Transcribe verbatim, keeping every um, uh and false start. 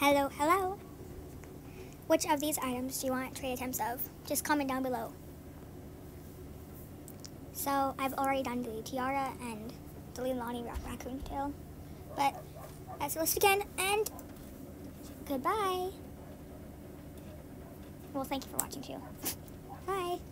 Hello, hello. Which of these items do you want trade attempts of? Just comment down below. So, I've already done the tiara and the Leilani ra raccoon tail. But, let's list again, and goodbye. Well, thank you for watching too. Bye.